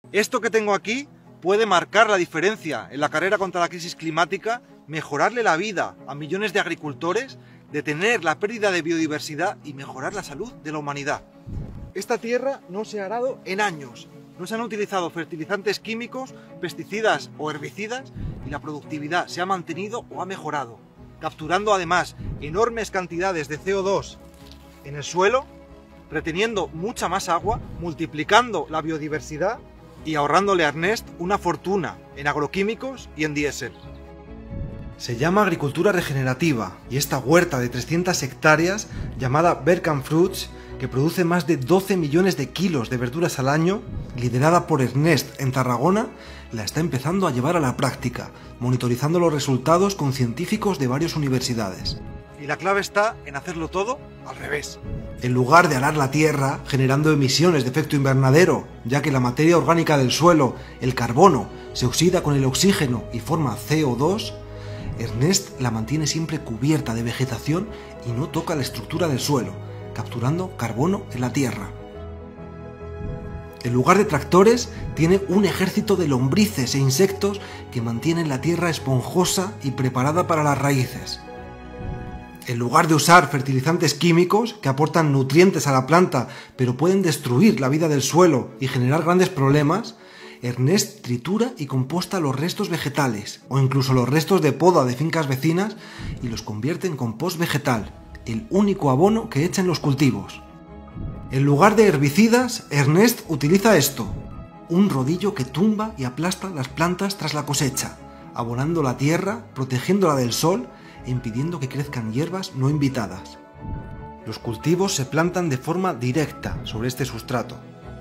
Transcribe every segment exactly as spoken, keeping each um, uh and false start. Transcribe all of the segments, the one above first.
Esto que tengo aquí puede marcar la diferencia en la carrera contra la crisis climática, mejorarle la vida a millones de agricultores, detener la pérdida de biodiversidad y mejorar la salud de la humanidad. Esta tierra no se ha arado en años, no se han utilizado fertilizantes químicos, pesticidas o herbicidas y la productividad se ha mantenido o ha mejorado, capturando además enormes cantidades de C O dos en el suelo, reteniendo mucha más agua, multiplicando la biodiversidad y ahorrándole a Ernest una fortuna en agroquímicos y en diésel. Se llama agricultura regenerativa y esta huerta de trescientas hectáreas, llamada Berkan Fruits, que produce más de doce millones de kilos de verduras al año, liderada por Ernest en Tarragona, la está empezando a llevar a la práctica, monitorizando los resultados con científicos de varias universidades. Y la clave está en hacerlo todo al revés. En lugar de arar la tierra, generando emisiones de efecto invernadero, ya que la materia orgánica del suelo, el carbono, se oxida con el oxígeno y forma C O dos, Ernest la mantiene siempre cubierta de vegetación y no toca la estructura del suelo, capturando carbono en la tierra. En lugar de tractores, tiene un ejército de lombrices e insectos que mantienen la tierra esponjosa y preparada para las raíces. En lugar de usar fertilizantes químicos que aportan nutrientes a la planta pero pueden destruir la vida del suelo y generar grandes problemas, Ernest tritura y composta los restos vegetales o incluso los restos de poda de fincas vecinas y los convierte en compost vegetal, el único abono que echa en los cultivos. En lugar de herbicidas, Ernest utiliza esto, un rodillo que tumba y aplasta las plantas tras la cosecha, abonando la tierra, protegiéndola del sol e impidiendo que crezcan hierbas no invitadas. Los cultivos se plantan de forma directa sobre este sustrato.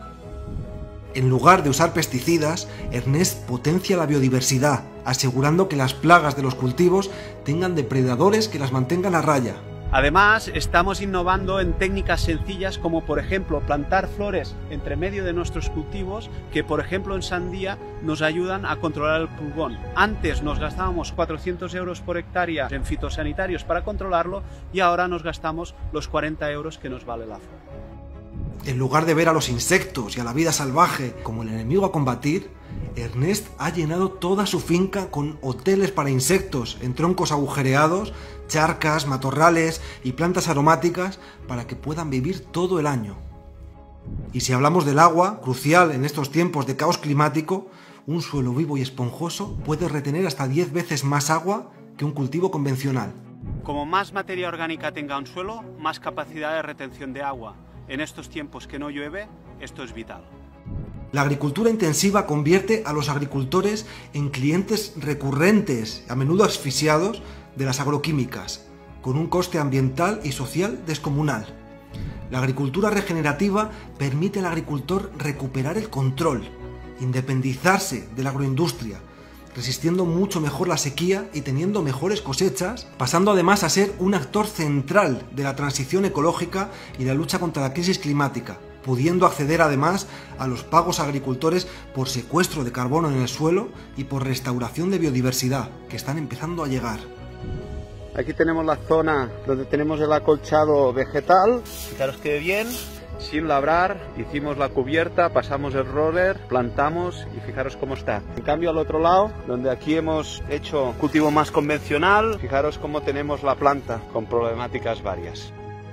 En lugar de usar pesticidas, Ernest potencia la biodiversidad, asegurando que las plagas de los cultivos tengan depredadores que las mantengan a raya. Además, estamos innovando en técnicas sencillas como, por ejemplo, plantar flores entre medio de nuestros cultivos que, por ejemplo, en sandía nos ayudan a controlar el pulgón. Antes nos gastábamos cuatrocientos euros por hectárea en fitosanitarios para controlarlo y ahora nos gastamos los cuarenta euros que nos vale la flor. En lugar de ver a los insectos y a la vida salvaje como el enemigo a combatir, Ernest ha llenado toda su finca con hoteles para insectos en troncos agujereados, charcas, matorrales y plantas aromáticas para que puedan vivir todo el año. Y si hablamos del agua, crucial en estos tiempos de caos climático, un suelo vivo y esponjoso puede retener hasta diez veces más agua que un cultivo convencional. Como más materia orgánica tenga un suelo, más capacidad de retención de agua. En estos tiempos que no llueve, esto es vital. La agricultura intensiva convierte a los agricultores en clientes recurrentes, a menudo asfixiados, de las agroquímicas, con un coste ambiental y social descomunal. La agricultura regenerativa permite al agricultor recuperar el control, independizarse de la agroindustria, resistiendo mucho mejor la sequía y teniendo mejores cosechas, pasando además a ser un actor central de la transición ecológica y la lucha contra la crisis climática, pudiendo acceder además a los pagos a agricultores por secuestro de carbono en el suelo y por restauración de biodiversidad, que están empezando a llegar. Aquí tenemos la zona donde tenemos el acolchado vegetal, fijaros que bien, sin labrar, hicimos la cubierta, pasamos el roller, plantamos y fijaros cómo está. En cambio al otro lado, donde aquí hemos hecho cultivo más convencional, fijaros cómo tenemos la planta con problemáticas varias.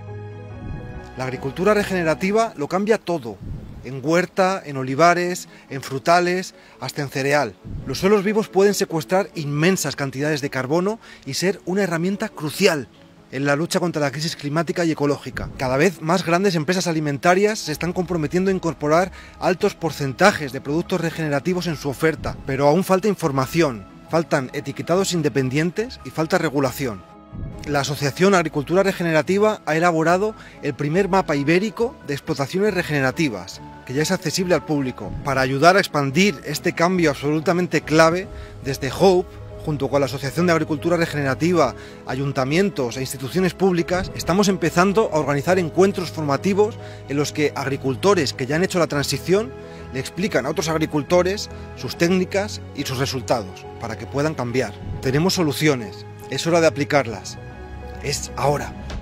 La agricultura regenerativa lo cambia todo, en huerta, en olivares, en frutales, hasta en cereal. Los suelos vivos pueden secuestrar inmensas cantidades de carbono y ser una herramienta crucial en la lucha contra la crisis climática y ecológica. Cada vez más grandes empresas alimentarias se están comprometiendo a incorporar altos porcentajes de productos regenerativos en su oferta, pero aún falta información, faltan etiquetados independientes y falta regulación. La Asociación Agricultura Regenerativa ha elaborado el primer mapa ibérico de explotaciones regenerativas, que ya es accesible al público. Para ayudar a expandir este cambio absolutamente clave, desde Hope, junto con la Asociación de Agricultura Regenerativa, ayuntamientos e instituciones públicas, estamos empezando a organizar encuentros formativos en los que agricultores que ya han hecho la transición le explican a otros agricultores sus técnicas y sus resultados, para que puedan cambiar. Tenemos soluciones, es hora de aplicarlas. Es ahora.